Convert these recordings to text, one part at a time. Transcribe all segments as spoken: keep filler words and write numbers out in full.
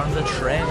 on the train.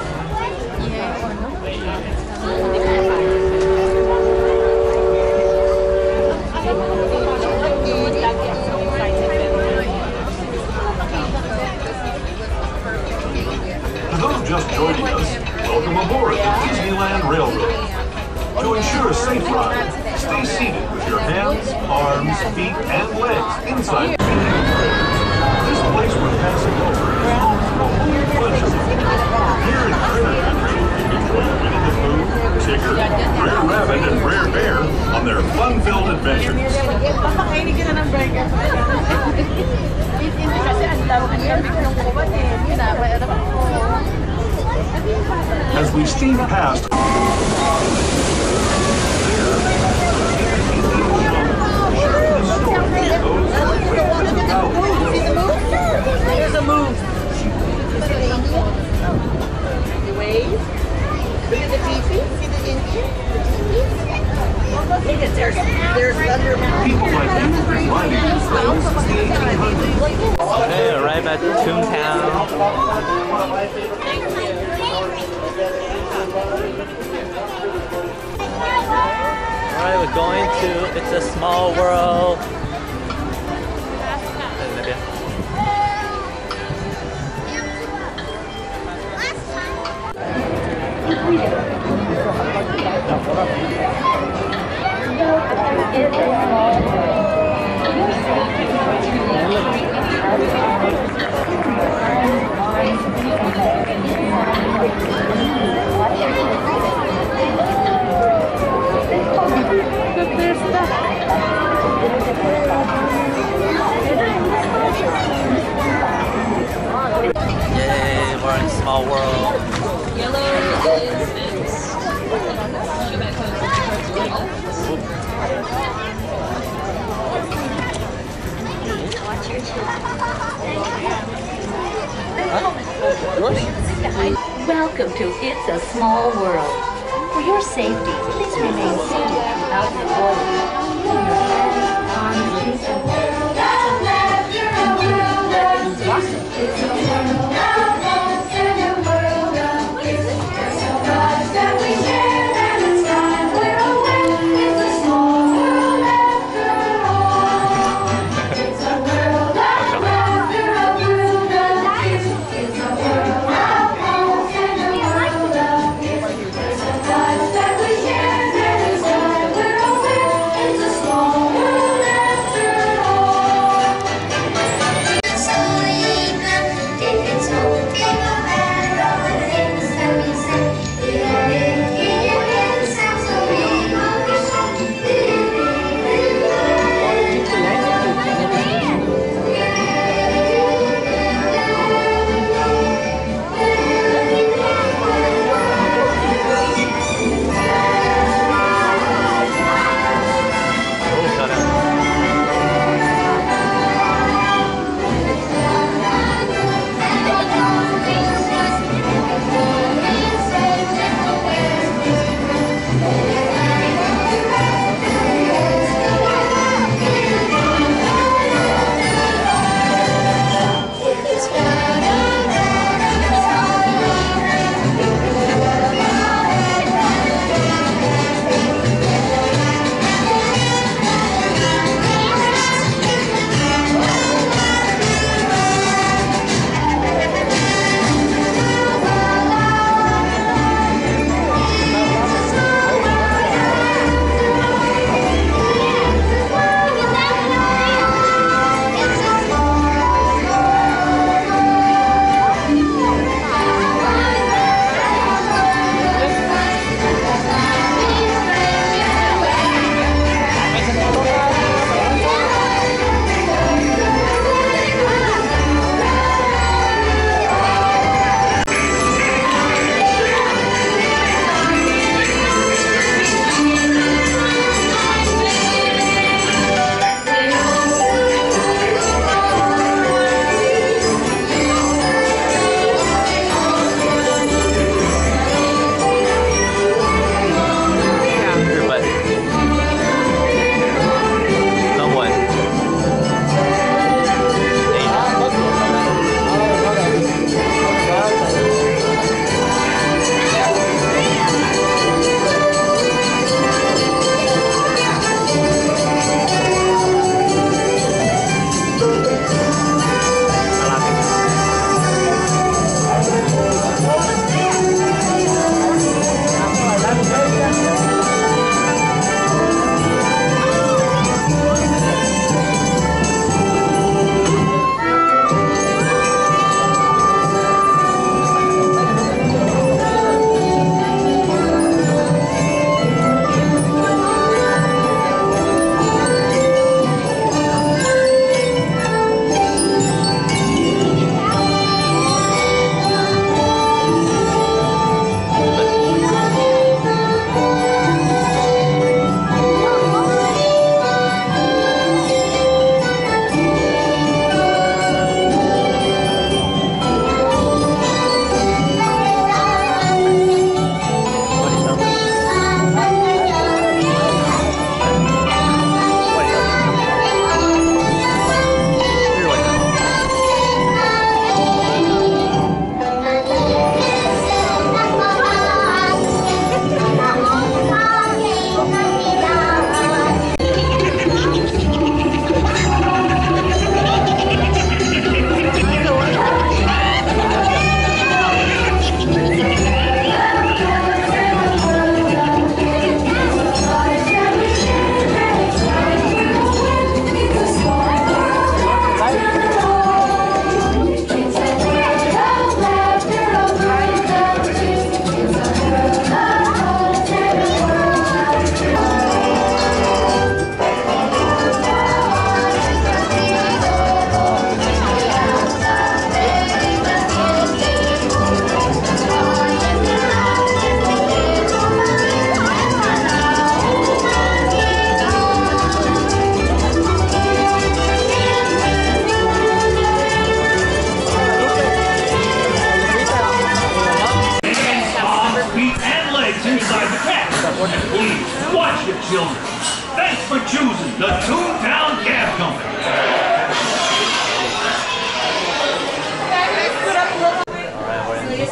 To those just joining us, welcome aboard the Disneyland Railroad. To ensure a safe ride, stay seated with your hands, arms, feet, and legs inside. This place we're passing over is home to a whole bunch of them. Here in Critter Country, join Winnie the Pooh, Tigger, Brer Rabbit, and Brer Bear on their fun-filled adventures. As we steam past There's a move. The wave. Look at the teepee. See the Indian? Look at there's there's Thunder Mountain. people like you have been riding these rails since the eighteen hundreds. Okay, arrived at Toontown. Alright, we're going to It's a Small World. Yay, we're in Small World. Yellow is this. Welcome to It's a Small World. For your safety, please remain seated throughout the voyage. Your hands, arms, feet, and legs. It's a world. Small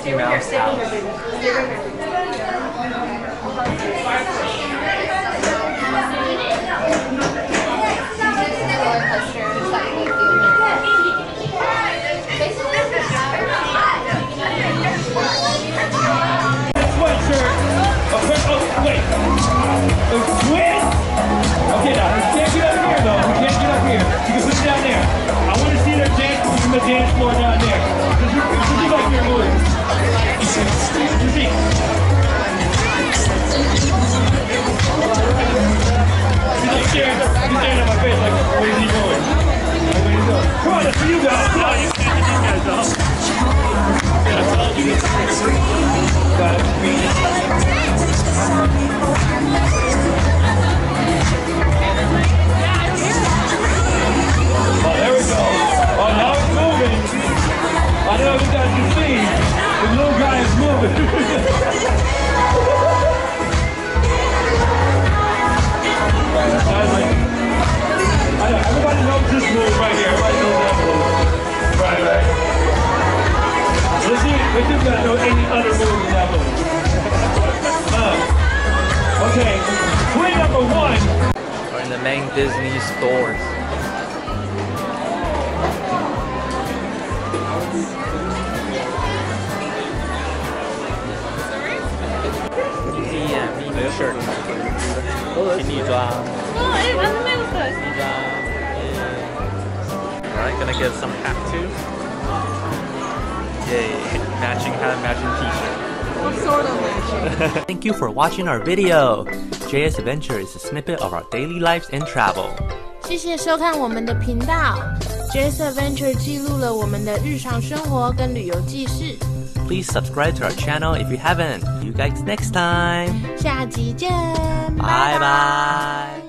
Mickey Mouse house. Sweatshirt. Okay, oh, wait. The twins? Okay, now, we can't get up here, though. We can't get up here. You can put it down there. I want to see their dance moves from the dance floor down there. This is, this is like your moves. You see? He's like staring, he's staring at my face like, what is he doing? Like, what is he doing? Come on, that's for you guys. No, you can't do these guys, though. Got it. Oh, there we go. Oh, now it's moving. I don't know if you guys can see. The little guy is moving. I like, I know, everybody knows this move right here. Everybody knows that move. Right, right. Let's see, let's see if you guys know any other moves in that move. Uh, okay, twin number one. We're in the main Disney stores. Yeah, me shirt. 请你抓。 哦，哎，完全没有色。 你抓。Alright, gonna get some hat too. Yay, matching hat, matching t-shirt. What sort of matching? Thank you for watching our video. J S Adventure is a snippet of our daily lives and travel. 谢谢收看我们的频道 ，J S Adventure 记录了我们的日常生活跟旅游记事。 Please subscribe to our channel if you haven't. See you guys next time. 下集见， 拜拜。